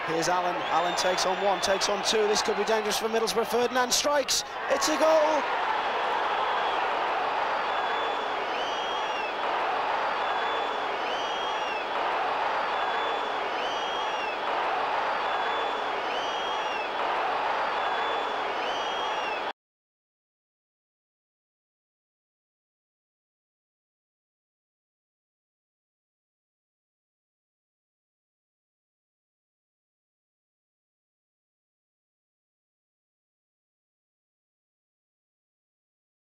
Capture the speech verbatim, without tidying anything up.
Here's Allen. Allen takes on one, takes on two. This could be dangerous for Middlesbrough. Ferdinand strikes. It's a goal.